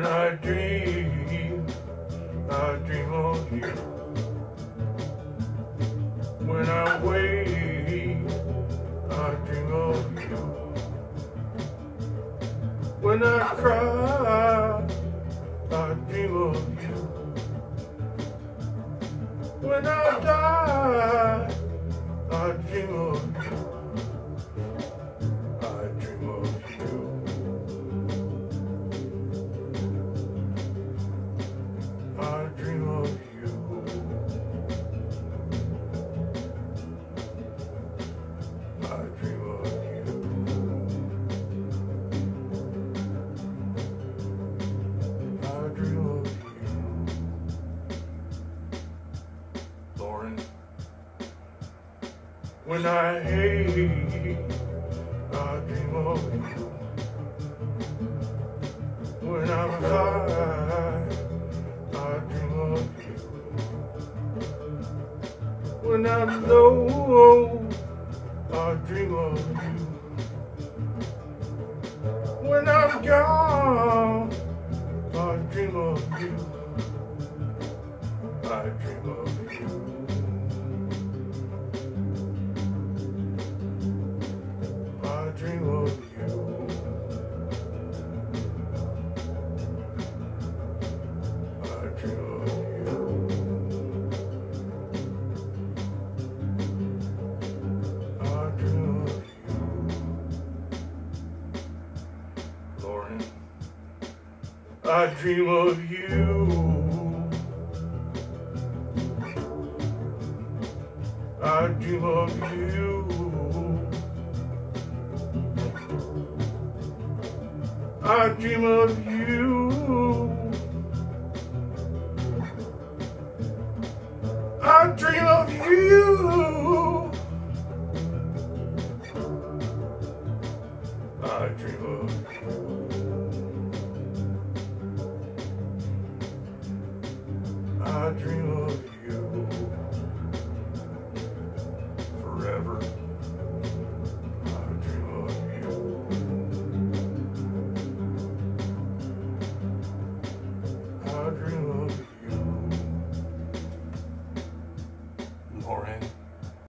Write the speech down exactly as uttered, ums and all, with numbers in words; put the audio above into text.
I dream, I dream of you. When I wake, I dream of you. When I cry, I dream of you. When I die, I dream of you. I dream of you. I dream of you. I dream of you. I dream of you. Lauren, when I hate, I dream of you. When I'm high, I dream of you. When I'm low, I dream of you. When I'm gone, I dream of you. I dream of you. I dream of you. I dream of you. I dream of you. Lauren, I dream of you. I dream of you. I dream of you. I dream of you. I dream of you. I dream of you. Forever. I dream of you. I dream of you. Lauren.